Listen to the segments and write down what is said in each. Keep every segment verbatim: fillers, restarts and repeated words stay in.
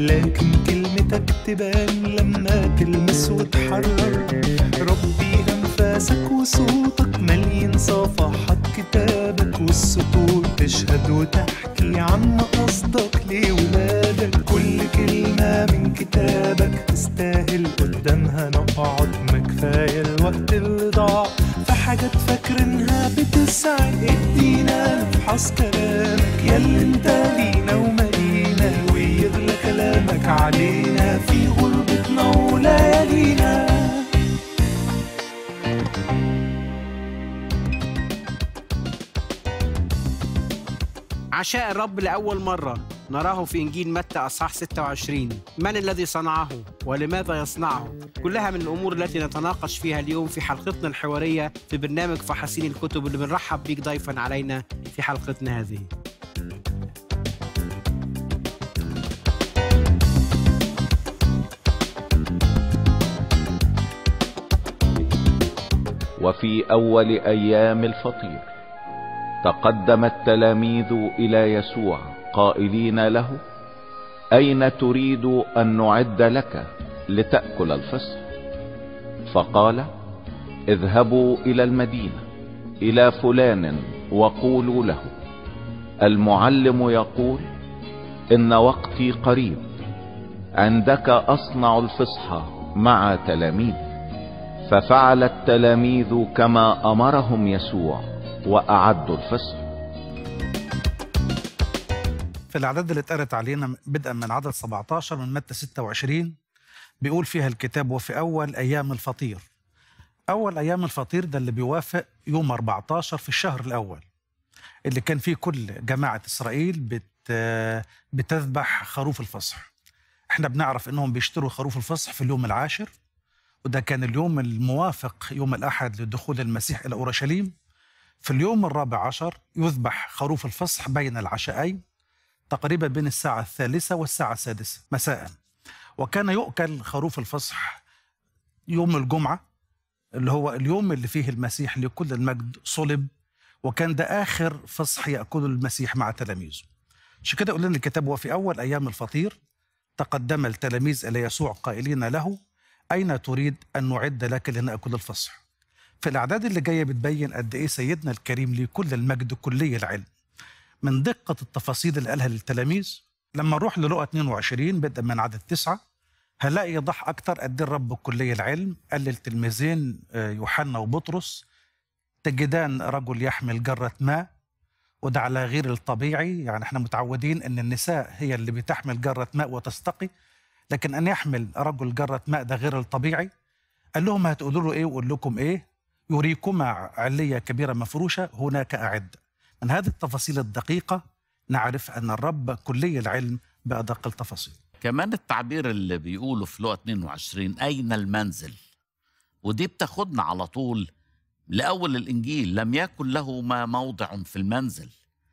لكن كلمتك تبان لما تلمس وتحرر. ربي أنفاسك وصوتك مليين صفحات كتابك، والسطور تشهد وتحكي عن قصدك لولادك. كل كلمة من كتابك تستاهل قدامها نقعد، ما كفاية الوقت اللي ضاع في حاجات فاكرينها بتسعد. ادينا نفحص كلامك ياللي انت لينا ومالينا، ويغلى كلامك علينا في غربتنا وليالينا. عشاء الرب لأول مرة نراه في إنجيل متى أصحاح ستة وعشرين. من الذي صنعه ولماذا يصنعه؟ كلها من الأمور التي نتناقش فيها اليوم في حلقتنا الحوارية في برنامج فحصين الكتب، اللي بنرحب بيك ضيفاً علينا في حلقتنا هذه. وفي أول أيام الفطير تقدم التلاميذ إلى يسوع قائلين له: أين تريد أن نعد لك لتأكل الفصح؟ فقال: اذهبوا إلى المدينة إلى فلان وقولوا له: المعلم يقول إن وقتي قريب، عندك أصنع الفصح مع تلاميذي. ففعل التلاميذ كما أمرهم يسوع وأعدوا الفصح. في الأعداد اللي اتقرت علينا بدءا من عدد سبعة عشر من متى ستة وعشرين بيقول فيها الكتاب: وفي أول أيام الفطير. أول أيام الفطير ده اللي بيوافق يوم أربعة عشر في الشهر الأول، اللي كان فيه كل جماعة إسرائيل بت بتذبح خروف الفصح. احنا بنعرف انهم بيشتروا خروف الفصح في اليوم العاشر، وده كان اليوم الموافق يوم الأحد لدخول المسيح إلى أورشليم. في اليوم الرابع عشر يذبح خروف الفصح بين العشاءين، تقريبا بين الساعة الثالثة والساعة السادسة مساء. وكان يؤكل خروف الفصح يوم الجمعة، اللي هو اليوم اللي فيه المسيح لكل المجد صلب، وكان ده آخر فصح يأكله المسيح مع تلاميذه. عشان كده يقول لنا الكتاب: وفي أول أيام الفطير تقدم التلاميذ إلى يسوع قائلين له: أين تريد أن نعد لك لنأكل الفصح؟ في الأعداد اللي جاية بتبين قد إيه سيدنا الكريم لكل المجد كلي العلم، من دقة التفاصيل اللي قالها للتلاميذ. لما نروح للقا اثنين وعشرين بدءا من عدد تسعة هنلاقي يضح أكتر قد الرب كلي العلم قال للتلميذين يوحنا وبطرس: تجدان رجل يحمل جرة ماء، وده على غير الطبيعي. يعني احنا متعودين ان النساء هي اللي بتحمل جرة ماء وتستقي، لكن ان يحمل رجل جرة ماء ده غير الطبيعي. قال لهم: هتقولوا له ايه وقول لكم ايه؟ يريكما علية كبيرة مفروشة هناك أعد. من هذه التفاصيل الدقيقة نعرف أن الرب كلي العلم بأدق التفاصيل. كمان التعبير اللي بيقوله في لقا اثنين وعشرين: أين المنزل؟ ودي بتاخدنا على طول لأول الإنجيل: لم يكن له ما موضع في المنزل.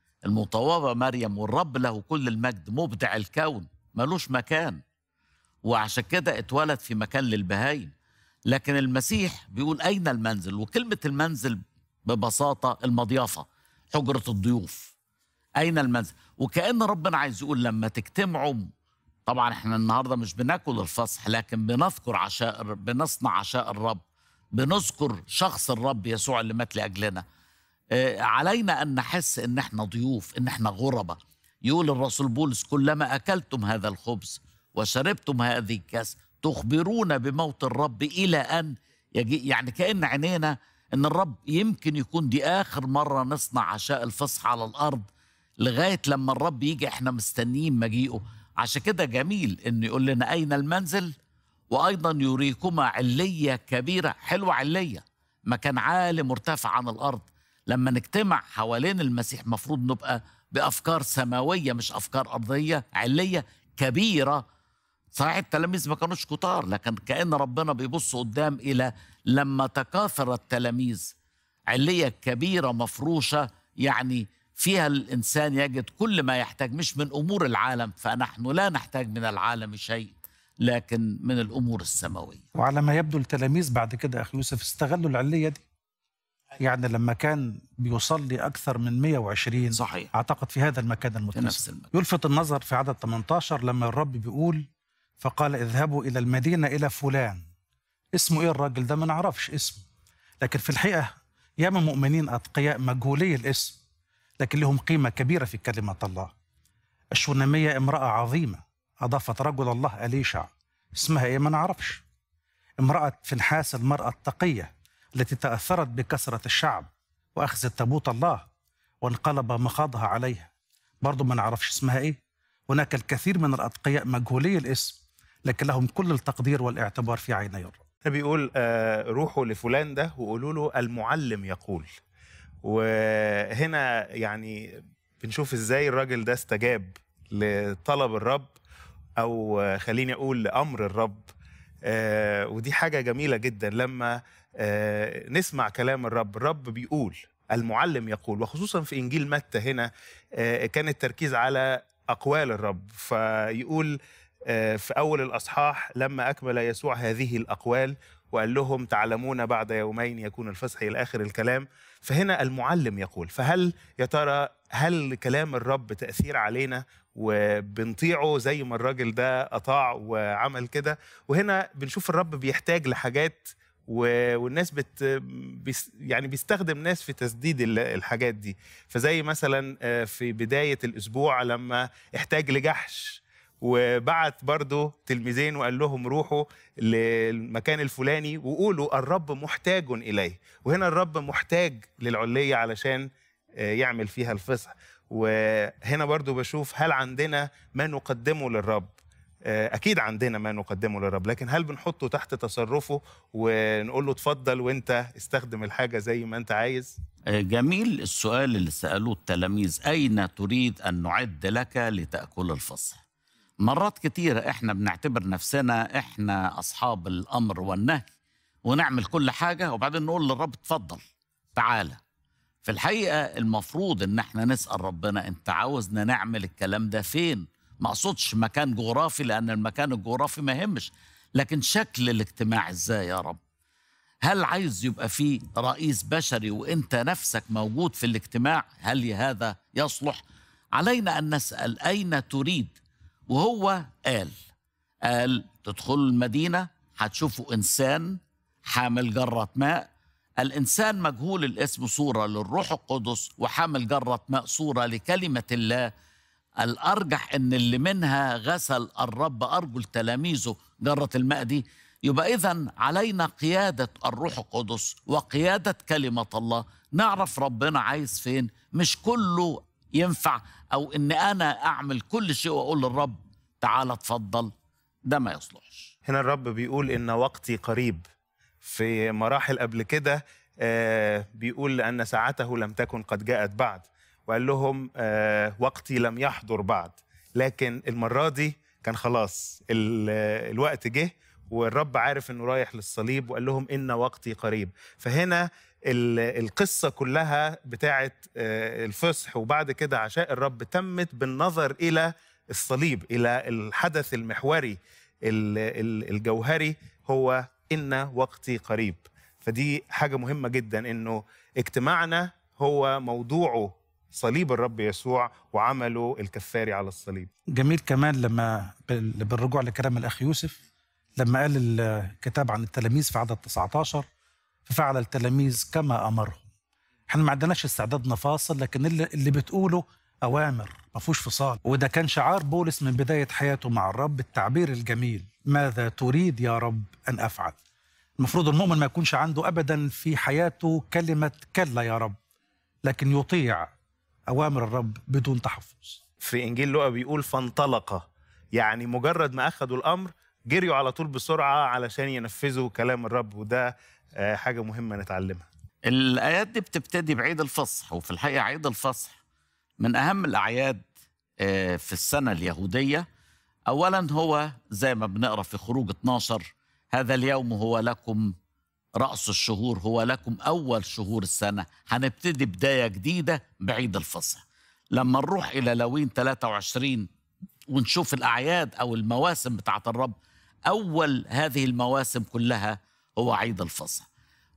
المطوبة مريم والرب له كل المجد مبدع الكون ملوش مكان، وعشان كده اتولد في مكان للبهايم. لكن المسيح بيقول أين المنزل؟ وكلمة المنزل ببساطة المضيافة، حجرة الضيوف. أين المنزل؟ وكأن ربنا عايز يقول لما تجتمعوا، طبعا احنا النهاردة مش بناكل الفصح، لكن بنذكر عشاء، بنصنع عشاء الرب، بنذكر شخص الرب يسوع اللي مات لأجلنا. آه علينا أن نحس إن احنا ضيوف، إن احنا غربة. يقول الرسول بولس: كلما أكلتم هذا الخبز وشربتم هذه الكاس تخبرون بموت الرب إلى أن يجي. يعني كأن عينينا إن الرب يمكن يكون دي آخر مرة نصنع عشاء الفصح على الأرض، لغاية لما الرب يجي احنا مستنيين مجيئه. عشان كده جميل إنه يقول لنا أين المنزل، وأيضا يريكما علية كبيرة. حلوة علية، مكان عالي مرتفع عن الأرض. لما نجتمع حوالين المسيح مفروض نبقى بأفكار سماوية مش أفكار أرضية. علية كبيرة. صحيح التلاميذ ما كانوش كتار، لكن كأن ربنا بيبص قدام إلى لما تكاثر التلاميذ. علية كبيرة مفروشة، يعني فيها الإنسان يجد كل ما يحتاج، مش من أمور العالم، فنحن لا نحتاج من العالم شيء، لكن من الأمور السماوية. وعلى ما يبدو التلاميذ بعد كده أخي يوسف استغلوا العلية دي، يعني لما كان بيصلي أكثر من مئة وعشرين صحيح. أعتقد في هذا المكان في المتسع. نفس المكان. يلفت النظر في عدد ثمانية عشر لما الرب بيقول فقال اذهبوا إلى المدينة إلى فلان. اسمه إيه الراجل ده؟ ما نعرفش اسمه، لكن في الحقيقة ياما مؤمنين أتقياء مجهولي الاسم لكن لهم قيمة كبيرة في كلمة الله. الشونامية امرأة عظيمة أضافت رجل الله أليشع، اسمها إيه؟ ما نعرفش. امرأة فنحاس المرأة التقية التي تأثرت بكثرة الشعب وأخذت تابوت الله وانقلب مخاضها عليها، برضو ما نعرفش اسمها إيه. هناك الكثير من الأتقياء مجهولي الاسم لكن لهم كل التقدير والاعتبار في عيني الرب. بيقول آه روحوا لفلان ده وقولوا له المعلم يقول. وهنا يعني بنشوف ازاي الراجل ده استجاب لطلب الرب، او خليني اقول لامر الرب. آه ودي حاجة جميلة جدا لما آه نسمع كلام الرب. الرب بيقول المعلم يقول، وخصوصا في انجيل متى هنا آه كان التركيز على اقوال الرب. فيقول في أول الأصحاح لما أكمل يسوع هذه الأقوال وقال لهم تعلمون بعد يومين يكون الفصح إلى آخر الكلام. فهنا المعلم يقول. فهل يا ترى هل كلام الرب تأثير علينا وبنطيعه زي ما الراجل ده أطاع وعمل كده؟ وهنا بنشوف الرب بيحتاج لحاجات والناس بت يعني بيستخدم ناس في تسديد الحاجات دي. فزي مثلا في بداية الأسبوع لما احتاج لجحش وبعت برضو تلميذين وقال لهم روحوا للمكان الفلاني وقولوا الرب محتاج إليه. وهنا الرب محتاج للعلية علشان يعمل فيها الفصح. وهنا برضو بشوف هل عندنا ما نقدمه للرب؟ أكيد عندنا ما نقدمه للرب، لكن هل بنحطه تحت تصرفه ونقول له اتفضل وانت استخدم الحاجة زي ما انت عايز؟ جميل السؤال اللي سألوه التلاميذ، أين تريد أن نعد لك لتأكل الفصح؟ مرات كتيرة احنا بنعتبر نفسنا احنا أصحاب الأمر والنهي ونعمل كل حاجة وبعدين نقول للرب اتفضل تعالى. في الحقيقة المفروض ان احنا نسأل ربنا انت عاوزنا نعمل الكلام ده فين؟ ما اقصدش مكان جغرافي لأن المكان الجغرافي ما يهمش، لكن شكل الاجتماع ازاي يا رب؟ هل عايز يبقى فيه رئيس بشري وانت نفسك موجود في الاجتماع؟ هل هذا يصلح؟ علينا أن نسأل أين تريد. وهو قال قال تدخلوا المدينة هتشوفوا إنسان حامل جرة ماء. الإنسان مجهول الاسم صورة للروح القدس، وحامل جرة ماء صورة لكلمة الله. الأرجح إن اللي منها غسل الرب أرجل تلاميذه جرة الماء دي. يبقى إذن علينا قيادة الروح القدس وقيادة كلمة الله. نعرف ربنا عايز فين، مش كله ينفع أو إن أنا أعمل كل شيء وأقول للرب تعال اتفضل، ده ما يصلحش. هنا الرب بيقول إن وقتي قريب. في مراحل قبل كده آه بيقول لأن ساعته لم تكن قد جاءت بعد، وقال لهم آه وقتي لم يحضر بعد. لكن المرة دي كان خلاص الوقت جه والرب عارف إنه رايح للصليب، وقال لهم إن وقتي قريب. فهنا القصة كلها بتاعت الفصح وبعد كده عشاء الرب تمت بالنظر إلى الصليب، إلى الحدث المحوري الجوهري هو إن وقتي قريب. فدي حاجة مهمة جدا إنه اجتماعنا هو موضوعه صليب الرب يسوع وعمله الكفاري على الصليب. جميل كمان لما بالرجوع لكلام الأخ يوسف لما قال الكتاب عن التلاميذ في عدد تسعة عشر ففعل التلاميذ كما أمرهم. احنا ما عندناش استعداد نفاصل، لكن اللي, اللي بتقوله أوامر ما فيهوش فصال. وده كان شعار بولس من بداية حياته مع الرب، التعبير الجميل ماذا تريد يا رب أن أفعل. المفروض المؤمن ما يكونش عنده أبدا في حياته كلمة كلا يا رب، لكن يطيع أوامر الرب بدون تحفظ. في إنجيل لوقا بيقول فانطلق، يعني مجرد ما أخذوا الأمر جريوا على طول بسرعة علشان ينفذوا كلام الرب. وده حاجة مهمة نتعلمها. الآيات دي بتبتدي بعيد الفصح، وفي الحقيقة عيد الفصح من أهم الأعياد في السنة اليهودية. أولا هو زي ما بنقرأ في خروج اتناشر هذا اليوم هو لكم رأس الشهور، هو لكم أول شهور السنة. هنبتدي بداية جديدة بعيد الفصح. لما نروح إلى لاوين ثلاثة وعشرين ونشوف الأعياد أو المواسم بتاعت الرب، أول هذه المواسم كلها هو عيد الفصح.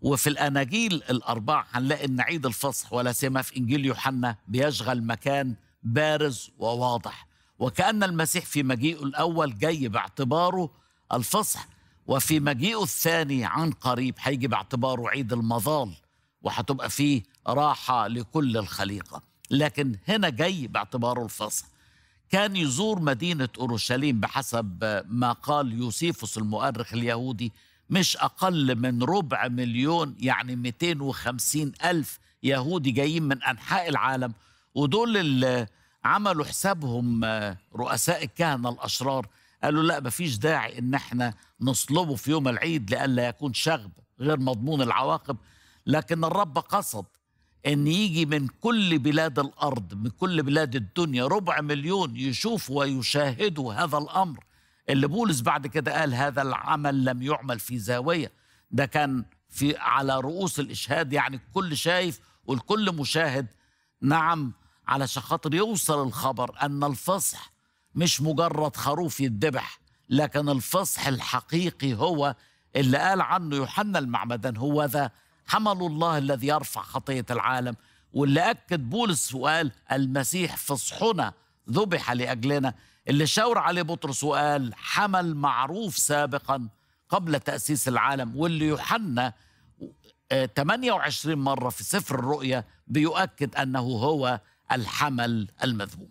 وفي الأناجيل الأربعة هنلاقي أن عيد الفصح ولا سيما في إنجيل يوحنا بيشغل مكان بارز وواضح، وكأن المسيح في مجيئه الأول جاي باعتباره الفصح، وفي مجيئه الثاني عن قريب هيجي باعتباره عيد المظال، وهتبقى فيه راحة لكل الخليقة. لكن هنا جاي باعتباره الفصح. كان يزور مدينة أورشليم بحسب ما قال يوسيفوس المؤرخ اليهودي مش أقل من ربع مليون، يعني مئتين وخمسين ألف يهودي جايين من أنحاء العالم، ودول اللي عملوا حسابهم رؤساء الكهنة الأشرار قالوا لا مفيش داعي إن احنا نصلبه في يوم العيد لئلا يكون شغب غير مضمون العواقب. لكن الرب قصد إن يجي من كل بلاد الأرض، من كل بلاد الدنيا، ربع مليون يشوفوا ويشاهدوا هذا الأمر اللي بولس بعد كده قال هذا العمل لم يعمل في زاوية. ده كان في على رؤوس الإشهاد، يعني الكل شايف والكل مشاهد. نعم، علشان خاطر يوصل الخبر أن الفصح مش مجرد خروف يتذبح، لكن الفصح الحقيقي هو اللي قال عنه يوحنا المعمدان هو ذا حمل الله الذي يرفع خطية العالم، واللي أكد بولس وقال المسيح فصحنا ذبح لأجلنا، اللي شاور عليه بطرس وقال حمل معروف سابقا قبل تأسيس العالم، واللي يوحنا ثمانية وعشرين مرة في سفر الرؤيا بيؤكد أنه هو الحمل المذبوح.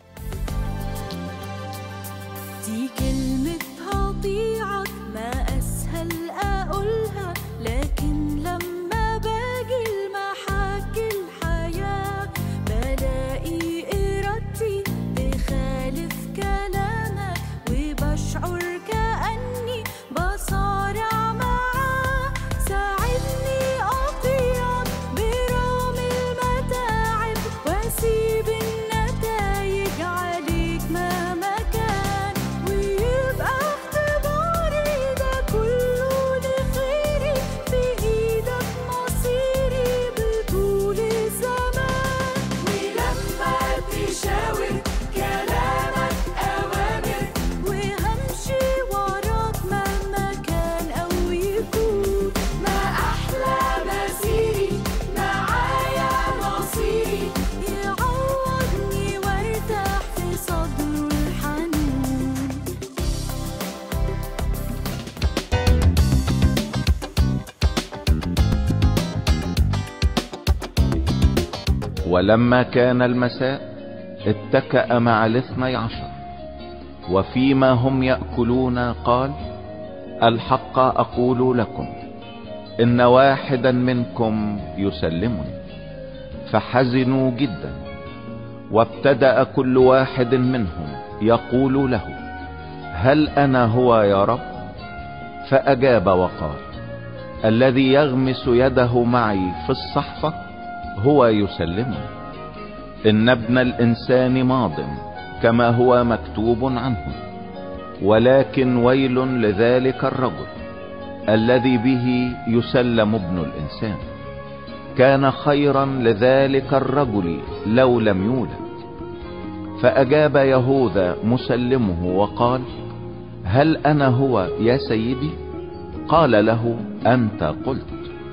دي كلمة هطيعك ما أسهل أقولها، لكن لما باجي لمحك الحياة بلاقي إرادتي تخالف كلامك، وبشعر كأني بصارع معاه. ساعدني أطيعك برغم المتاعب، وأسيب النتائج عليك مهما كان، ويبقى اختباري ده كله لخيري، في إيدك مصيري بطول الزمان. ولما تشاور كلامك أوامر، وهمشي وراك مهما كان أو يكون. ما أحلى مسيري معايا نصيري، يعوضني وارتاح في صدره الحنون. ولما كان المساء اتكأ مع الاثني عشر، وفيما هم يأكلون قال الحق أقول لكم إن واحدا منكم يسلمني. فحزنوا جدا، وابتدأ كل واحد منهم يقول له هل أنا هو يا رب؟ فأجاب وقال الذي يغمس يده معي في الصحفة هو يسلمني. إن ابن الإنسان ماض كما هو مكتوب عنه، ولكن ويل لذلك الرجل الذي به يسلم ابن الإنسان. كان خيرا لذلك الرجل لو لم يولد. فأجاب يهوذا مسلمه وقال هل أنا هو يا سيدي؟ قال له أنت قلت.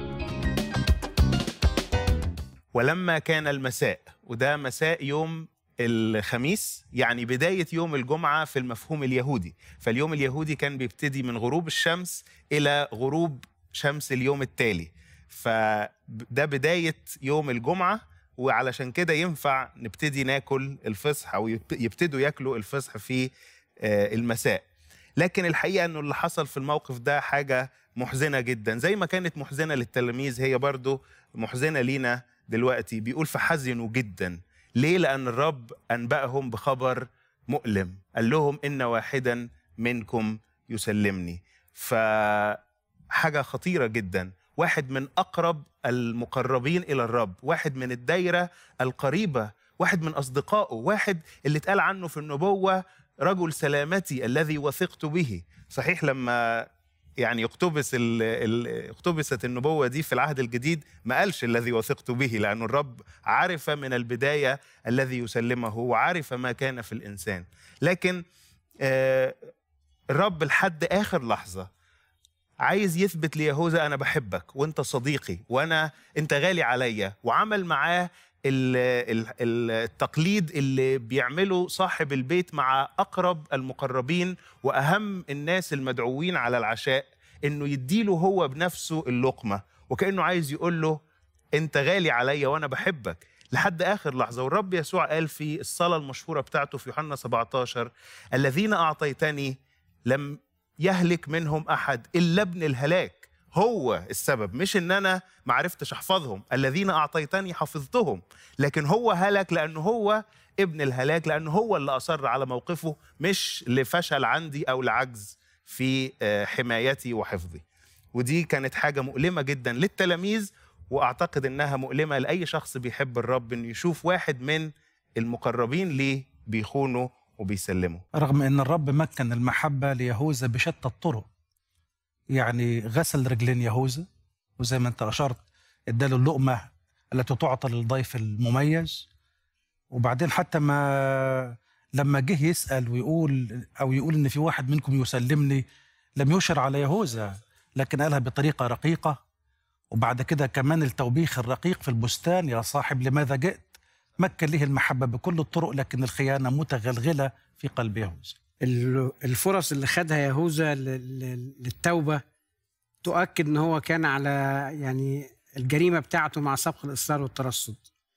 ولما كان المساء، وده مساء يوم الخميس، يعني بداية يوم الجمعة في المفهوم اليهودي. فاليوم اليهودي كان بيبتدي من غروب الشمس إلى غروب شمس اليوم التالي، فده بداية يوم الجمعة. وعلشان كده ينفع نبتدي ناكل الفصح أو يبتدوا ياكلوا الفصح في المساء. لكن الحقيقة أنه اللي حصل في الموقف ده حاجة محزنة جدا، زي ما كانت محزنة للتلاميذ هي برضو محزنة لينا دلوقتي. بيقول فحزنوا جدا. ليه؟ لأن الرب أنبأهم بخبر مؤلم، قال لهم إن واحدا منكم يسلمني. فحاجة خطيرة جدا. واحد من أقرب المقربين إلى الرب، واحد من الدايرة القريبة، واحد من أصدقائه، واحد اللي اتقال عنه في النبوة رجل سلامتي الذي وثقت به. صحيح لما يعني اقتبس ال ال اقتبست النبوة دي في العهد الجديد ما قالش الذي وثقت به، لأن الرب عرف من البداية الذي يسلمه وعرف ما كان في الإنسان. لكن آه الرب لحد آخر لحظة عايز يثبت ليهوذا أنا بحبك وأنت صديقي وأنا أنت غالي عليا، وعمل معاه التقليد اللي بيعمله صاحب البيت مع أقرب المقربين وأهم الناس المدعوين على العشاء، إنه يديله هو بنفسه اللقمة، وكأنه عايز يقول له أنت غالي عليا وأنا بحبك لحد آخر لحظة. والرب يسوع قال في الصلاة المشهورة بتاعته في يوحنا سبعتاشر: الذين أعطيتني لم يهلك منهم أحد إلا ابن الهلاك. هو السبب، مش إن أنا ما عرفتش أحفظهم، الذين أعطيتني حفظتهم، لكن هو هلك لأنه هو ابن الهلاك، لأنه هو اللي أصر على موقفه، مش لفشل عندي أو لعجز في حمايتي وحفظي. ودي كانت حاجة مؤلمة جدا للتلاميذ، وأعتقد إنها مؤلمة لأي شخص بيحب الرب، إنه يشوف واحد من المقربين ليه بيخونه وبيسلمه. رغم أن الرب مكن المحبة ليهوذا بشتى الطرق، يعني غسل رجلين يهوذا، وزي ما أنت أشرت اداله اللقمة التي تعطى للضيف المميز، وبعدين حتى ما لما جه يسأل ويقول أو يقول إن في واحد منكم يسلمني، لم يشر على يهوذا، لكن قالها بطريقة رقيقة. وبعد كده كمان التوبيخ الرقيق في البستان: يا صاحب لماذا جئت؟ مكن له المحبة بكل الطرق، لكن الخيانة متغلغلة في قلب يهوذا. الفرص اللي خدها يهوذا للتوبة تؤكد ان هو كان على يعني الجريمة بتاعته مع سبق الإصرار والترصد،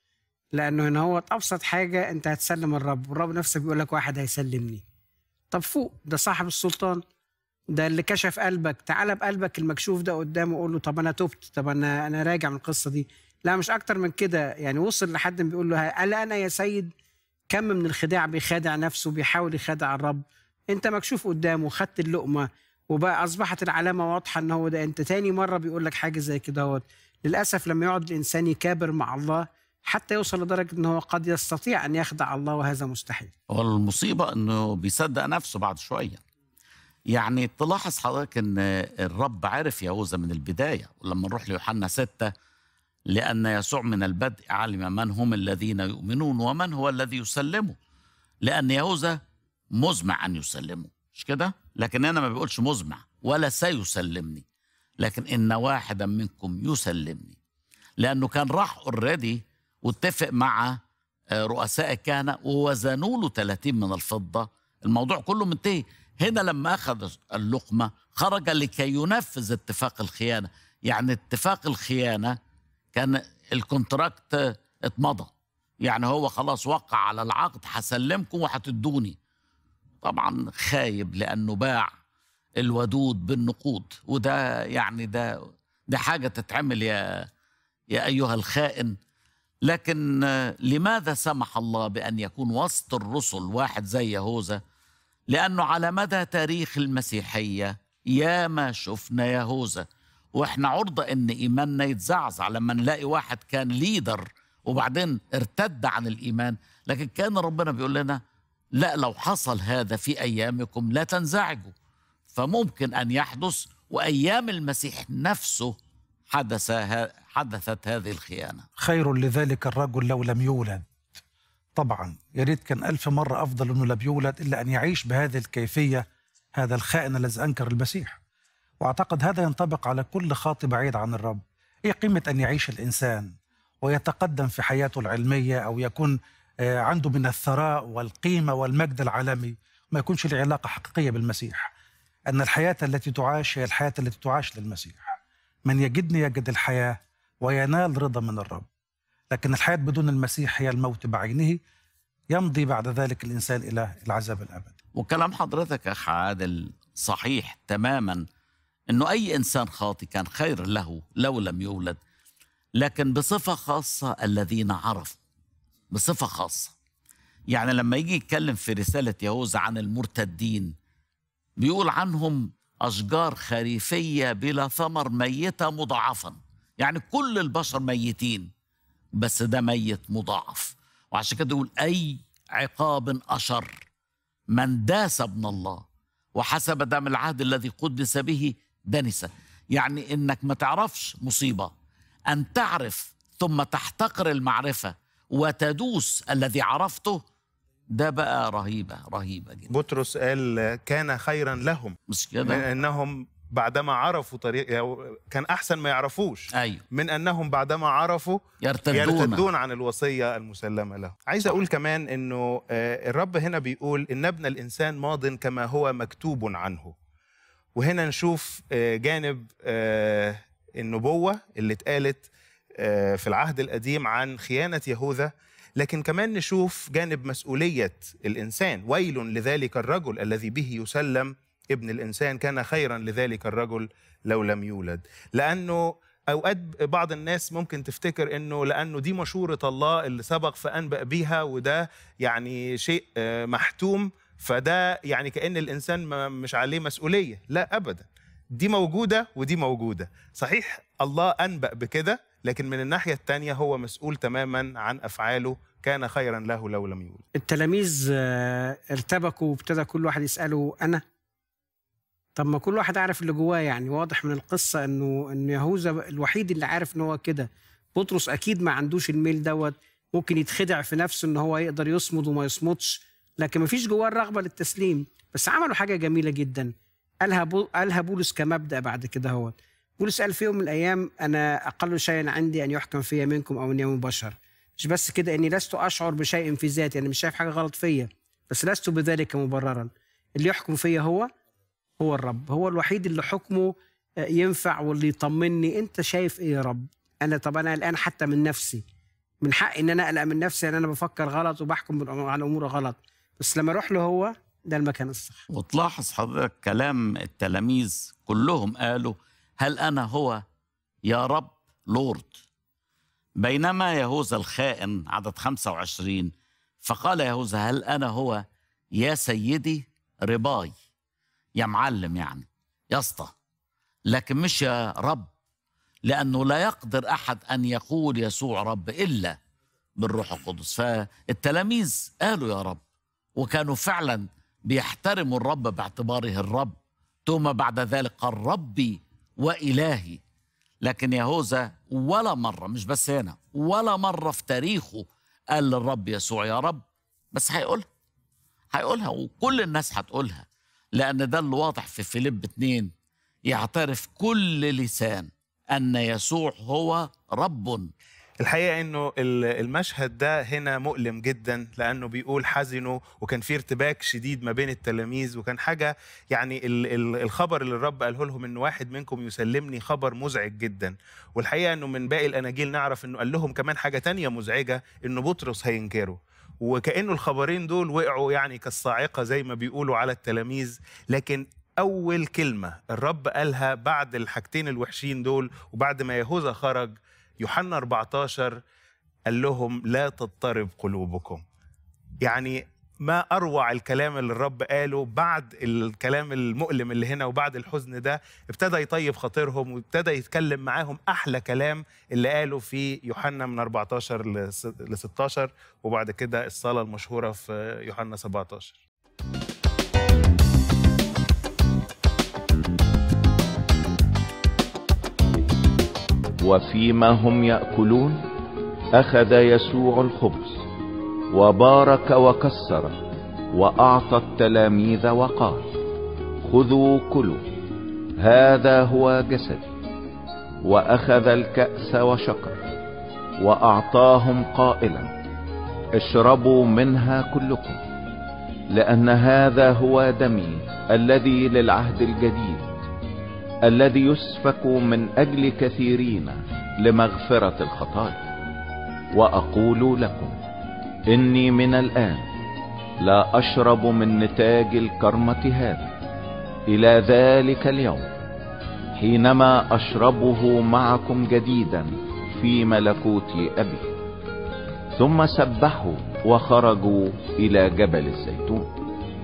لأنه هنا هو أبسط حاجة أنت هتسلم الرب، والرب نفسه بيقول لك واحد هيسلمني. طب فوق، ده صاحب السلطان، ده اللي كشف قلبك، تعالى بقلبك المكشوف ده قدامه وقول له طب أنا تبت، طب أنا أنا راجع من القصة دي. لا مش أكتر من كده، يعني وصل لحد بيقول له ألا أنا يا سيد؟ كم من الخداع بيخادع نفسه، بيحاول يخادع الرب. أنت مكشوف قدامه، خدت اللقمة، وبقى أصبحت العلامة واضحة إن هو ده أنت. تاني مرة بيقول لك حاجة زي كده. للأسف لما يقعد الإنسان يكابر مع الله حتى يوصل لدرجة إن هو قد يستطيع أن يخدع الله، وهذا مستحيل. والمصيبة إنه بيصدق نفسه بعد شوية. يعني تلاحظ حضرتك إن الرب عرف يهوذا من البداية، ولما نروح ليوحنا ستة: لأن يسوع من البدء علم من هم الذين يؤمنون ومن هو الذي يسلمه، لأن يهوذا مزمع أن يسلمه، مش كده؟ لكن أنا ما بيقولش مزمع ولا سيسلمني، لكن إن واحدا منكم يسلمني، لأنه كان راح اوريدي واتفق مع رؤساء الكهنة ووزنوا له ثلاثين من الفضة. الموضوع كله منتهي. هنا لما أخذ اللقمة خرج لكي ينفذ اتفاق الخيانة. يعني اتفاق الخيانة كان الكونتراكت اتمضى، يعني هو خلاص وقع على العقد، هسلمكم وهتدوني. طبعا خايب لأنه باع الودود بالنقود، وده يعني ده ده حاجة تتعمل يا يا أيها الخائن. لكن لماذا سمح الله بأن يكون وسط الرسل واحد زي يهوذا؟ لأنه على مدى تاريخ المسيحية ياما شفنا يهوذا، وإحنا عرضة إن إيماننا يتزعزع لما نلاقي واحد كان ليدر وبعدين ارتد عن الإيمان. لكن كان ربنا بيقول لنا لا، لو حصل هذا في أيامكم لا تنزعجوا، فممكن أن يحدث. وأيام المسيح نفسه حدث حدثت هذه الخيانة. خير لذلك الرجل لو لم يولد. طبعا يا ريت كان ألف مرة أفضل أنه لم يولد، إلا أن يعيش بهذه الكيفية هذا الخائن الذي أنكر المسيح. وأعتقد هذا ينطبق على كل خاطئ بعيد عن الرب. هي قيمة أن يعيش الإنسان ويتقدم في حياته العلمية، أو يكون عنده من الثراء والقيمة والمجد العالمي، ما يكونش له علاقة حقيقية بالمسيح. أن الحياة التي تعاش هي الحياة التي تعاش للمسيح. من يجدني يجد الحياة وينال رضا من الرب. لكن الحياة بدون المسيح هي الموت بعينه، يمضي بعد ذلك الإنسان إلى العذاب الأبدي. وكلام حضرتك أخ عادل صحيح تماما، أنه أي إنسان خاطئ كان خير له لو لم يولد. لكن بصفة خاصة الذين عرفوا، بصفة خاصة. يعني لما يجي يتكلم في رسالة يهوذا عن المرتدين بيقول عنهم أشجار خريفية بلا ثمر ميتة مضاعفا. يعني كل البشر ميتين، بس ده ميت مضاعف. وعشان كده يقول أي عقاب أشر من داس ابن الله وحسب دم العهد الذي قدس به دنسة. يعني إنك ما تعرفش مصيبة، أن تعرف ثم تحتقر المعرفة وتدوس الذي عرفته، ده بقى رهيبة رهيبة جدا. بطرس قال كان خيرا لهم، مش كده؟ إنهم بعدما عرفوا طريق، يعني كان أحسن ما يعرفوش أيوه. من أنهم بعدما عرفوا يرتدون, يرتدون عن الوصية المسلمة له. عايز أقول كمان أنه الرب هنا بيقول إن ابن الإنسان ماض كما هو مكتوب عنه. وهنا نشوف جانب النبوة اللي اتقالت في العهد القديم عن خيانة يهوذا، لكن كمان نشوف جانب مسؤولية الإنسان. ويل لذلك الرجل الذي به يسلم ابن الإنسان، كان خيرا لذلك الرجل لو لم يولد. لأنه أوقات بعض الناس ممكن تفتكر أنه لأنه دي مشورة الله اللي سبق فأنبأ بيها وده يعني شيء محتوم، فده يعني كأن الإنسان مش عليه مسؤولية. لا أبدا، دي موجودة ودي موجودة. صحيح الله أنبأ بكده، لكن من الناحية التانية هو مسؤول تماما عن أفعاله، كان خيرا له لو لم يولد. التلاميذ ارتبكوا وابتدى كل واحد يسأله أنا. طب ما كل واحد عارف اللي جواه، يعني واضح من القصة إنه إن يهوذا الوحيد اللي عارف إن هو كده. بطرس أكيد ما عندوش الميل دوت، ممكن يتخدع في نفسه إن هو يقدر يصمد وما يصمدش، لكن ما فيش جواه الرغبة للتسليم. بس عملوا حاجة جميلة جدا قالها بو... قالها بولس كمبدأ بعد كده. هو بولس قال في يوم من الأيام أنا أقل شيء عندي أن يحكم فيا منكم أو من يوم بشر. مش بس كده، إني لست أشعر بشيء في ذاتي، يعني مش شايف حاجة غلط فيا، بس لست بذلك مبررا. اللي يحكم فيا هو هو الرب، هو الوحيد اللي حكمه ينفع واللي يطمني. أنت شايف إيه يا رب؟ أنا طب أنا الآن حتى من نفسي، من حقي إن أنا أقلق من نفسي، إن أنا بفكر غلط وبحكم على أمور غلط، بس لما أروح له هو ده المكان الصح. وتلاحظ حضرتك كلام التلاميذ كلهم قالوا هل أنا هو يا رب لورد؟ بينما يهوذا الخائن عدد خمسة وعشرين فقال يهوذا هل أنا هو يا سيدي رباي، يا معلم يعني يا اسطى، لكن مش يا رب، لأنه لا يقدر أحد أن يقول يسوع رب إلا بالروح القدس. فالتلاميذ قالوا يا رب، وكانوا فعلا بيحترموا الرب باعتباره الرب. ثم بعد ذلك قال ربي وإلهي. لكن يهوذا ولا مرة، مش بس هنا، ولا مرة في تاريخه قال للرب يسوع يا رب. بس هيقولها هيقولها وكل الناس هتقولها، لأن ده اللي واضح في فيليب اتنين، يعترف كل لسان أن يسوع هو رب. الحقيقة إنه المشهد ده هنا مؤلم جدا، لأنه بيقول حزنوا وكان في ارتباك شديد ما بين التلاميذ، وكان حاجة يعني الخبر اللي الرب قاله لهم إنه واحد منكم يسلمني خبر مزعج جدا. والحقيقة إنه من باقي الأناجيل نعرف إنه قال لهم كمان حاجة تانية مزعجة، إنه بطرس هينكره. وكأنه الخبرين دول وقعوا يعني كالصاعقة زي ما بيقولوا على التلاميذ. لكن أول كلمة الرب قالها بعد الحاجتين الوحشين دول وبعد ما يهوذا خرج، يوحنا أربعتاشر قال لهم لا تضطرب قلوبكم. يعني ما أروع الكلام اللي الرب قاله بعد الكلام المؤلم اللي هنا وبعد الحزن ده. ابتدى يطيب خاطرهم وابتدى يتكلم معاهم أحلى كلام اللي قاله في يوحنا من أربعتاشر ل ستاشر، وبعد كده الصلاة المشهورة في يوحنا سبعتاشر. وفيما هم يأكلون أخذ يسوع الخبز وبارك وكسر وأعطى التلاميذ وقال خذوا كلوا هذا هو جسدي. وأخذ الكأس وشكر وأعطاهم قائلا اشربوا منها كلكم، لأن هذا هو دمي الذي للعهد الجديد الذي يسفك من أجل كثيرين لمغفرة الخطايا. وأقول لكم إني من الآن لا أشرب من نتاج الكرمة هذا إلى ذلك اليوم حينما أشربه معكم جديدا في ملكوت أبي. ثم سبحوا وخرجوا إلى جبل الزيتون.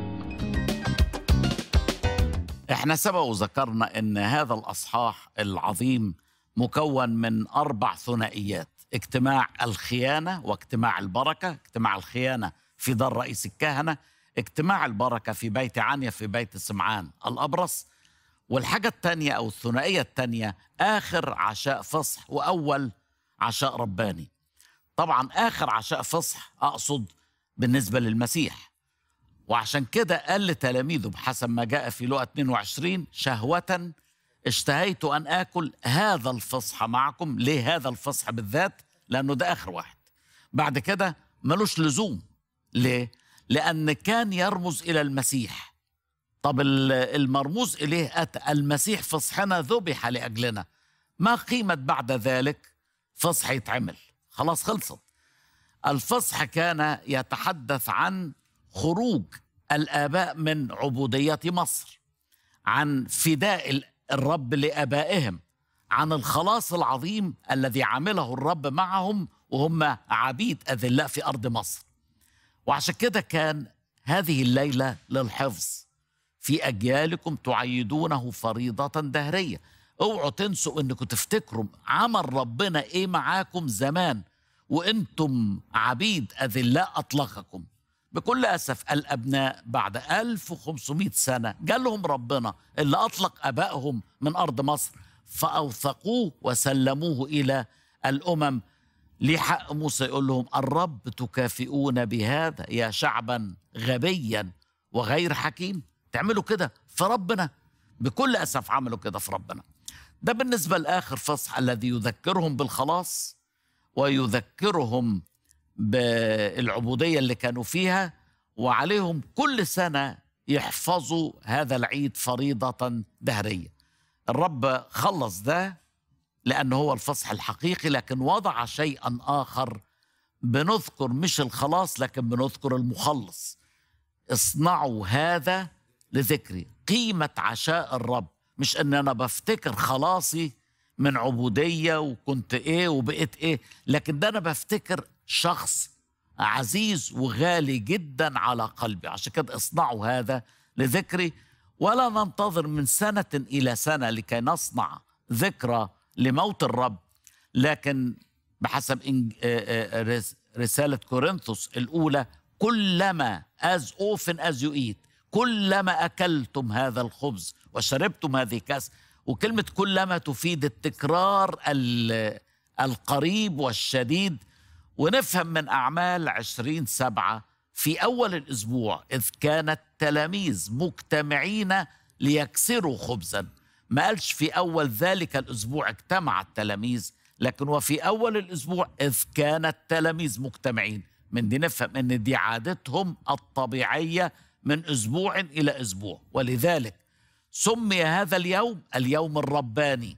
احنا سبق وذكرنا ان هذا الاصحاح العظيم مكون من اربع ثنائيات: اجتماع الخيانة واجتماع البركة، اجتماع الخيانة في دار رئيس الكهنة، اجتماع البركة في بيت عنيا في بيت سمعان الأبرص، والحاجة الثانية أو الثنائية الثانية آخر عشاء فصح وأول عشاء رباني. طبعا آخر عشاء فصح أقصد بالنسبة للمسيح، وعشان كده قال لتلاميذه بحسب ما جاء في لوقا اثنين وعشرين شهوة اشتهيت أن آكل هذا الفصح معكم. ليه هذا الفصح بالذات؟ لأنه ده آخر واحد، بعد كده ملوش لزوم. ليه؟ لأن كان يرمز إلى المسيح. طب المرموز إليه أتى، المسيح فصحنا ذبح لأجلنا، ما قيمة بعد ذلك فصح يتعمل؟ خلاص خلصت. الفصح كان يتحدث عن خروج الآباء من عبودية مصر، عن فداء الرب لآبائهم، عن الخلاص العظيم الذي عمله الرب معهم وهم عبيد أذلاء في أرض مصر. وعشان كده كان هذه الليلة للحفظ. في أجيالكم تعيدونه فريضة دهرية. اوعوا تنسوا انكم تفتكروا عمل ربنا ايه معاكم زمان وانتم عبيد أذلاء أطلقكم. بكل أسف الأبناء بعد ألف وخمسمائة سنة جالهم ربنا اللي أطلق أبائهم من أرض مصر، فأوثقوه وسلموه إلى الأمم. ليه حق موسى يقول لهم الرب تكافئون بهذا يا شعبا غبيا وغير حكيم؟ تعملوا كده في ربنا؟ بكل أسف عملوا كده في ربنا. ده بالنسبة لآخر فصح الذي يذكرهم بالخلاص ويذكرهم بالعبودية اللي كانوا فيها، وعليهم كل سنة يحفظوا هذا العيد فريضة دهرية. الرب خلص ده لأنه هو الفصح الحقيقي، لكن وضع شيئا آخر بنذكر مش الخلاص لكن بنذكر المخلص. اصنعوا هذا لذكري. قيمة عشاء الرب مش ان انا بفتكر خلاصي من عبودية وكنت ايه وبقيت ايه، لكن ده انا بفتكر شخص عزيز وغالي جدا على قلبي. عشان كده اصنعوا هذا لذكري، ولا ننتظر من سنة إلى سنة لكي نصنع ذكرى لموت الرب، لكن بحسب رسالة كورنثوس الأولى كلما as often as you eat، كلما أكلتم هذا الخبز وشربتم هذه الكأس. وكلمة كلما تفيد التكرار القريب والشديد. ونفهم من أعمال عشرين سبعة في أول الأسبوع إذ كان التلاميذ مجتمعين ليكسروا خبزا. ما قالش في أول ذلك الأسبوع اجتمع التلاميذ، لكن وفي أول الأسبوع إذ كان التلاميذ مجتمعين. من دي نفهم أن دي عادتهم الطبيعية من أسبوع إلى أسبوع. ولذلك سمي هذا اليوم اليوم الرباني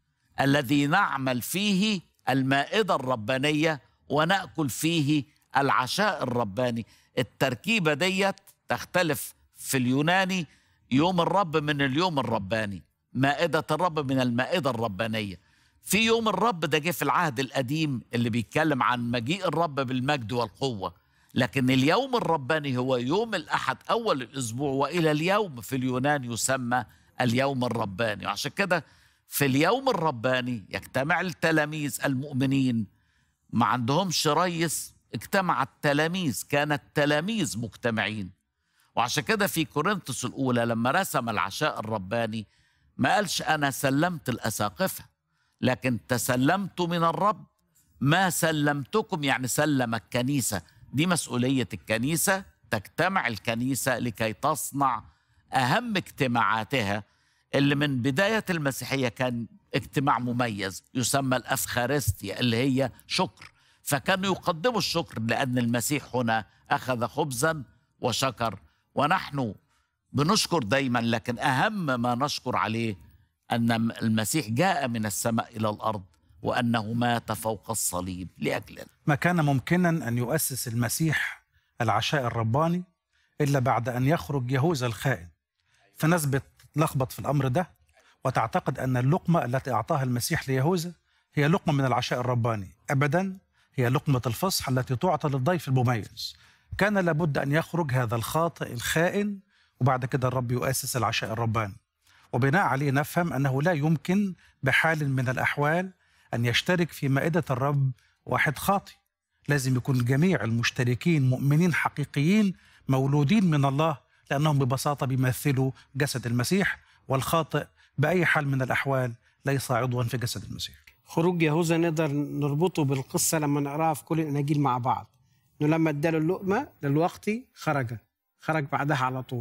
الذي نعمل فيه المائدة الربانية ونأكل فيه العشاء الرباني. التركيبة ديت تختلف في اليوناني، يوم الرب من اليوم الرباني، مائدة الرب من المائدة الربانية. في يوم الرب ده جه في العهد القديم اللي بيتكلم عن مجيء الرب بالمجد والقوة، لكن اليوم الرباني هو يوم الأحد أول الأسبوع، وإلى اليوم في اليونان يسمى اليوم الرباني. وعشان كده في اليوم الرباني يجتمع التلاميذ المؤمنين، ما عندهمش ريس، اجتمع التلاميذ، كان التلاميذ مجتمعين. وعشان كده في كورنثوس الأولى لما رسم العشاء الرباني ما قالش أنا سلمت الأساقفة، لكن تسلمت من الرب ما سلمتكم، يعني سلم الكنيسة. دي مسؤولية الكنيسة، تجتمع الكنيسة لكي تصنع أهم اجتماعاتها اللي من بداية المسيحية كان اجتماع مميز يسمى الأفخارستيا اللي هي شكر. فكانوا يقدموا الشكر لأن المسيح هنا أخذ خبزا وشكر، ونحن بنشكر دايما، لكن أهم ما نشكر عليه أن المسيح جاء من السماء إلى الأرض وأنه مات فوق الصليب لأجلنا. ما كان ممكنا أن يؤسس المسيح العشاء الرباني إلا بعد أن يخرج يهوذا الخائن. فناس بتلخبط في الأمر ده وتعتقد أن اللقمة التي أعطاها المسيح ليهوذا هي لقمة من العشاء الرباني. أبدا، هي لقمة الفصح التي تعطى للضيف المميز. كان لابد أن يخرج هذا الخاطئ الخائن وبعد كده الرب يؤسس العشاء الرباني. وبناء عليه نفهم أنه لا يمكن بحال من الأحوال أن يشترك في مائدة الرب واحد خاطئ. لازم يكون جميع المشتركين مؤمنين حقيقيين مولودين من الله، لأنهم ببساطة بيمثلوا جسد المسيح، والخاطئ بأي حال من الأحوال ليس عضوا في جسد المسيح. خروج يهوذا نقدر نربطه بالقصة لما نقراها في كل الأناجيل مع بعض، إنه لما اداله اللقمة للوقت خرج خرج بعدها على طول.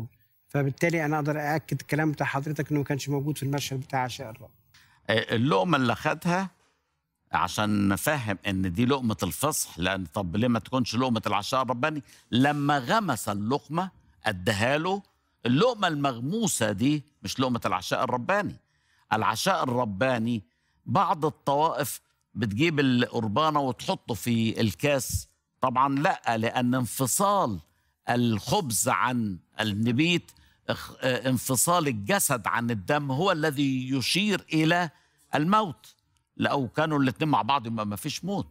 فبالتالي انا اقدر ااكد الكلام بتاع حضرتك انه ما كانش موجود في المشهد بتاع عشاء الرب. اللقمة اللي خدها عشان نفهم ان دي لقمة الفصح، لان طب ليه ما تكونش لقمة العشاء الرباني؟ لما غمس اللقمة اداها له. اللقمة المغموسة دي مش لقمة العشاء الرباني. العشاء الرباني بعض الطوائف بتجيب القربانة وتحطه في الكاس، طبعا لا، لان انفصال الخبز عن النبيت، انفصال الجسد عن الدم هو الذي يشير الى الموت. لو كانوا الاثنين مع بعض ما فيش موت.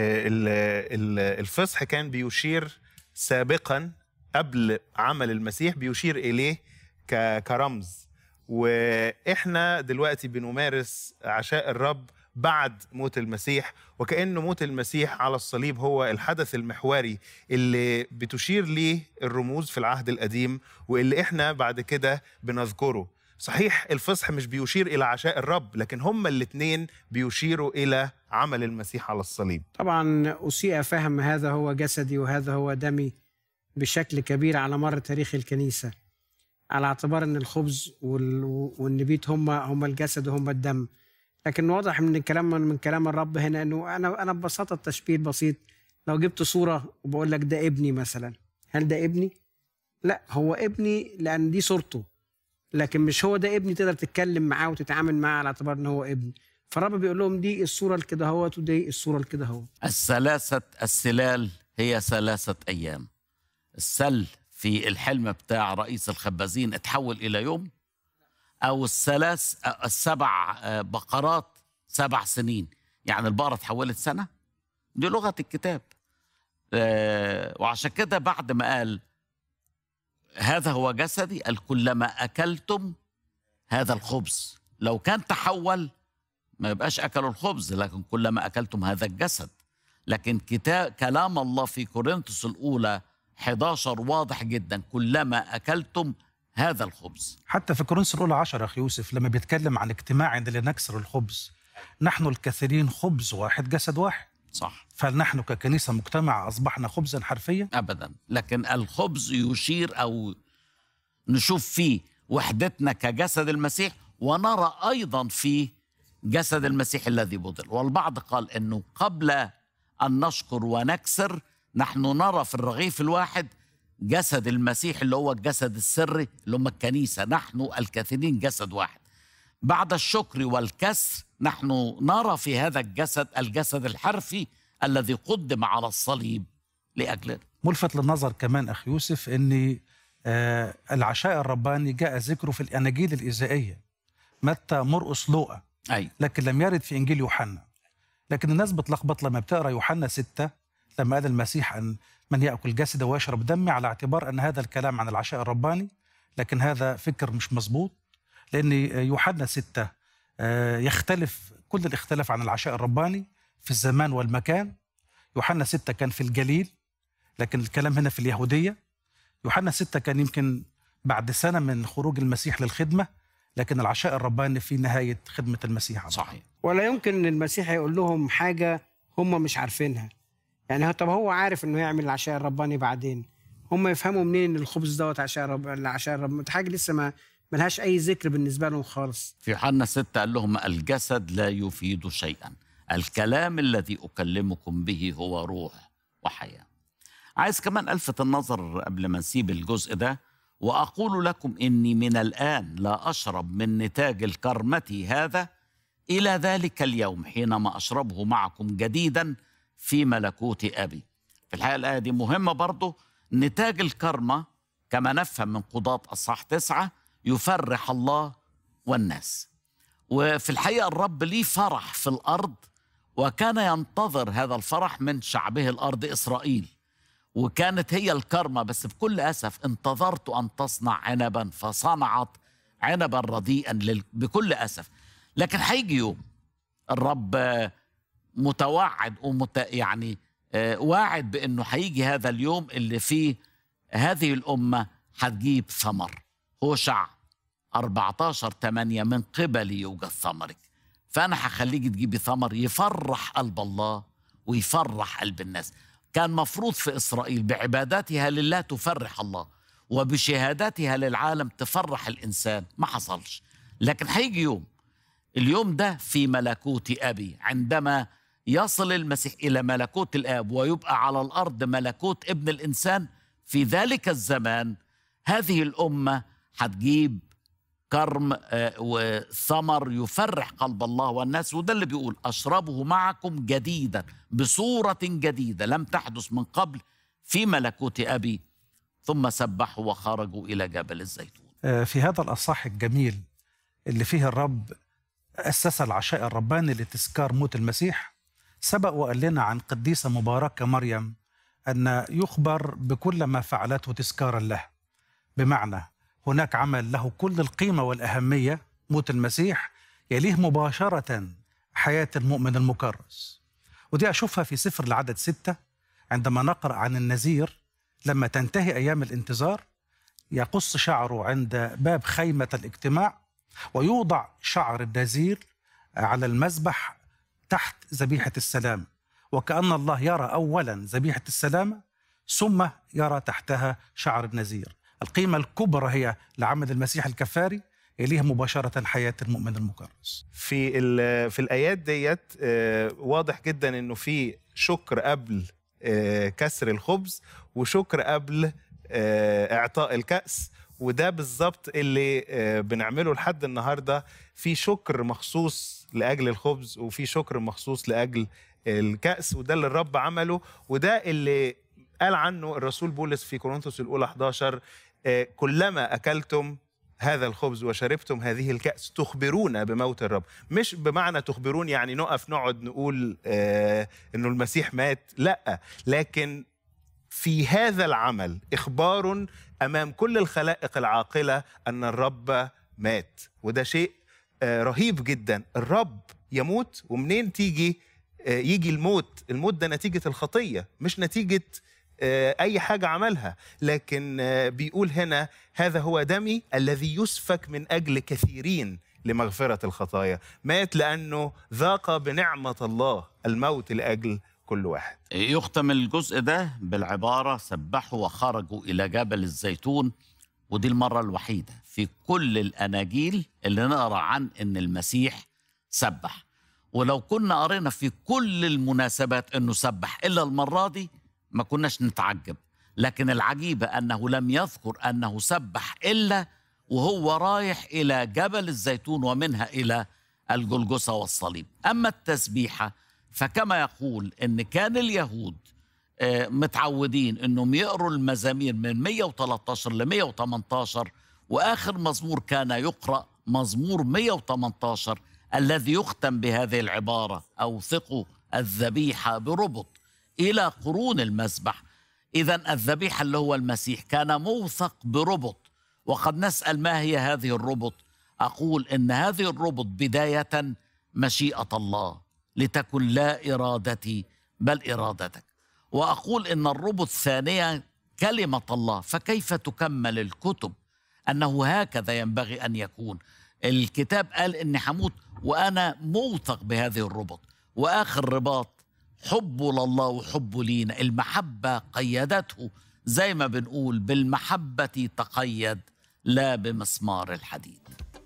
الفصح كان بيشير سابقا قبل عمل المسيح، بيشير إليه كرمز، وإحنا دلوقتي بنمارس عشاء الرب بعد موت المسيح، وكأنه موت المسيح على الصليب هو الحدث المحوري اللي بتشير ليه الرموز في العهد القديم، واللي إحنا بعد كده بنذكره. صحيح الفصح مش بيشير إلى عشاء الرب، لكن هما الاثنين بيشيروا إلى عمل المسيح على الصليب. طبعا أسيء فهم هذا هو جسدي وهذا هو دمي بشكل كبير على مر تاريخ الكنيسة، على اعتبار أن الخبز والنبيت هما هما الجسد وهما الدم. لكن واضح من الكلام من كلام الرب هنا أنه أنا أنا ببساطة تشبيه بسيط، لو جبت صورة وبقول لك ده ابني مثلا، هل ده ابني؟ لا، هو ابني لأن دي صورته، لكن مش هو ده ابني تقدر تتكلم معاه وتتعامل معاه على اعتبار ان هو ابن. فالرب بيقول لهم دي الصوره الكده اهوت ودي الصوره الكده اهو. الثلاثه السلال هي ثلاثه ايام. السل في الحلم بتاع رئيس الخبازين اتحول الى يوم، او الثلاث السبع بقرات سبع سنين، يعني البقره اتحولت سنه. دي لغه الكتاب. وعشان كده بعد ما قال هذا هو جسدي، قال كلما أكلتم هذا الخبز. لو كان تحول ما يبقاش أكلوا الخبز، لكن كلما أكلتم هذا الجسد. لكن كتاب كلام الله في كورنثوس الأولى إحدى عشر واضح جدا، كلما أكلتم هذا الخبز. حتى في كورنثوس الأولى عشرة أخي يوسف لما بيتكلم عن اجتماع لنكسر الخبز، نحن الكثيرين خبز واحد جسد واحد. صح. فنحن ككنيسة مجتمع أصبحنا خبزا حرفيا؟ أبدا، لكن الخبز يشير أو نشوف فيه وحدتنا كجسد المسيح، ونرى أيضا في جسد المسيح الذي بذل. والبعض قال أنه قبل أن نشكر ونكسر نحن نرى في الرغيف الواحد جسد المسيح اللي هو الجسد السري اللي هم الكنيسة، نحن الكثيرين جسد واحد. بعد الشكر والكسر نحن نرى في هذا الجسد الجسد الحرفي الذي قدم على الصليب لأجلنا. ملفت للنظر كمان أخي يوسف أن آه العشاء الرباني جاء ذكره في الأناجيل الإيزائية، متى، مرقس، لوقا، أي. لكن لم يرد في إنجيل يوحنا. لكن الناس بتلخبط لما بتقرأ يوحنا ستة لما قال المسيح أن من يأكل جسدي ويشرب دمي، على اعتبار أن هذا الكلام عن العشاء الرباني، لكن هذا فكر مش مظبوط، لأن يوحنا ستة يختلف كل الاختلاف عن العشاء الرباني في الزمان والمكان. يوحنا ستة كان في الجليل، لكن الكلام هنا في اليهودية. يوحنا ستة كان يمكن بعد سنة من خروج المسيح للخدمة، لكن العشاء الرباني في نهاية خدمة المسيح. صحيح. ولا يمكن أن المسيح يقول لهم حاجة هم مش عارفينها. يعني طب هو عارف أنه يعمل العشاء الرباني بعدين، هم يفهموا منين الخبز دوت عشاء الرب العشاء الرباني؟ حاجة لسه ما ملهاش أي ذكر بالنسبة لهم خالص. في يوحنا ستة قال لهم الجسد لا يفيد شيئا، الكلام الذي أكلمكم به هو روح وحياة. عايز كمان ألفت النظر قبل ما نسيب الجزء ده، وأقول لكم إني من الآن لا أشرب من نتاج الكرمة هذا إلى ذلك اليوم حينما أشربه معكم جديدا في ملكوت أبي. في الحقيقة الآية دي مهمة برضو. نتاج الكرمة كما نفهم من قضاة أصحاح تسعة يفرح الله والناس. وفي الحقيقة الرب ليه فرح في الأرض، وكان ينتظر هذا الفرح من شعبه الأرض إسرائيل، وكانت هي الكرمة. بس بكل أسف انتظرت أن تصنع عنبا فصنعت عنبا رديئا لل... بكل أسف. لكن هيجي يوم الرب متوعد ومت... يعني واعد بأنه هيجي هذا اليوم اللي فيه هذه الأمة هتجيب ثمر. هوشع أربعة عشر ثمانية من قبلي يوجد ثمرك. فأنا هخليك تجيبي ثمر يفرح قلب الله ويفرح قلب الناس. كان مفروض في إسرائيل بعباداتها لله تفرح الله، وبشهادتها للعالم تفرح الإنسان. ما حصلش، لكن هيجي يوم، اليوم ده في ملكوت أبي، عندما يصل المسيح إلى ملكوت الآب ويبقى على الأرض ملكوت ابن الإنسان. في ذلك الزمان هذه الأمة هتجيب كرم وثمر يفرح قلب الله والناس، وده اللي بيقول أشربه معكم جديدا بصورة جديدة لم تحدث من قبل في ملكوت أبي. ثم سبحوا وخرجوا إلى جبل الزيتون. في هذا الأصحاح الجميل اللي فيه الرب أسس العشاء الرباني لتذكار موت المسيح، سبق وقال لنا عن قديسة مباركة مريم أن يخبر بكل ما فعلته تذكارا له، بمعنى هناك عمل له كل القيمة والأهمية موت المسيح، يليه مباشرة حياة المؤمن المكرس. ودي أشوفها في سفر العدد ستة عندما نقرأ عن النذير لما تنتهي أيام الانتظار يقص شعره عند باب خيمة الاجتماع ويوضع شعر النذير على المذبح تحت ذبيحة السلام، وكأن الله يرى أولا ذبيحة السلام ثم يرى تحتها شعر النذير. القيمة الكبرى هي لعمل المسيح الكفاري، إليها مباشرة حياة المؤمن المكرس. في في الآيات ديت واضح جدا إنه في شكر قبل كسر الخبز وشكر قبل إعطاء الكأس، وده بالظبط اللي بنعمله لحد النهارده. في شكر مخصوص لأجل الخبز وفي شكر مخصوص لأجل الكأس، وده اللي الرب عمله، وده اللي قال عنه الرسول بولس في كورنثوس الأولى إحدى عشر: كلما أكلتم هذا الخبز وشربتم هذه الكأس تخبرون بموت الرب. مش بمعنى تخبرون يعني نقف نقعد نقول آه إنه المسيح مات، لا، لكن في هذا العمل إخبار أمام كل الخلائق العاقلة أن الرب مات، وده شيء آه رهيب جدا. الرب يموت، ومنين تيجي آه يجي الموت؟ الموت ده نتيجة الخطية، مش نتيجة أي حاجة عملها، لكن بيقول هنا: هذا هو دمي الذي يسفك من أجل كثيرين لمغفرة الخطايا. مات لأنه ذاق بنعمة الله الموت لأجل كل واحد. يختم الجزء ده بالعبارة: سبحوا وخرجوا إلى جبل الزيتون. ودي المرة الوحيدة في كل الأناجيل اللي نقرأ عن إن المسيح سبح. ولو كنا قرينا في كل المناسبات إنه سبح إلا المرة دي ما كناش نتعجب، لكن العجيبة أنه لم يذكر أنه سبح إلا وهو رايح إلى جبل الزيتون ومنها إلى الجلجثة والصليب. أما التسبيحة فكما يقول إن كان اليهود متعودين أنهم يقروا المزامير من مئة وثلاثة عشر ل مئة وثمانية عشر، وآخر مزمور كان يقرأ مزمور مئة وثمانية عشر الذي يختم بهذه العبارة: أوثقوا الذبيحة بربط إلى قرون المذبح. إذن الذبيحة اللي هو المسيح كان موثق بربط. وقد نسأل: ما هي هذه الربط؟ أقول إن هذه الربط بداية مشيئة الله، لتكن لا إرادتي بل إرادتك. وأقول إن الربط ثانيا كلمة الله. فكيف تكمل الكتب أنه هكذا ينبغي أن يكون؟ الكتاب قال إني حموت وأنا موثق بهذه الربط. وآخر رباط حبه لله وحبه لينا، المحبة قيدته، زي ما بنقول: بالمحبة تقيد لا بمسمار الحديد.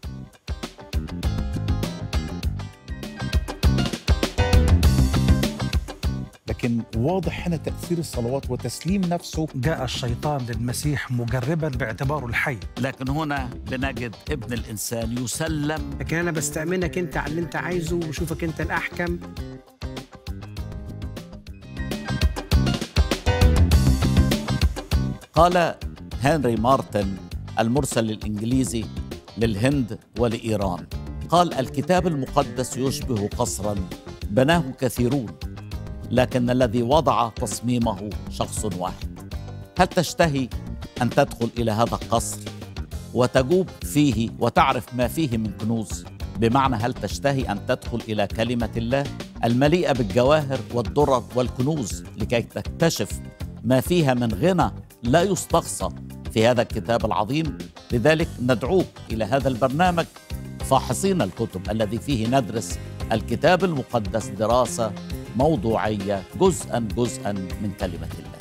لكن واضح هنا تأثير الصلوات وتسليم نفسه. جاء الشيطان للمسيح مجربا باعتباره الحي، لكن هنا بنجد ابن الإنسان يسلم. لكن أنا بستأمنك أنت على اللي أنت عايزه وشوفك أنت الأحكم. قال هنري مارتن المرسل الإنجليزي للهند ولإيران، قال: الكتاب المقدس يشبه قصرا بناه كثيرون، لكن الذي وضع تصميمه شخص واحد. هل تشتهي أن تدخل إلى هذا القصر وتجوب فيه وتعرف ما فيه من كنوز؟ بمعنى هل تشتهي أن تدخل إلى كلمة الله المليئة بالجواهر والدرر والكنوز لكي تكتشف ما فيها من غنى لا يستقصى في هذا الكتاب العظيم؟ لذلك ندعوك إلى هذا البرنامج فاحصين الكتب، الذي فيه ندرس الكتاب المقدس دراسة موضوعية جزءا جزءا من كلمة الله.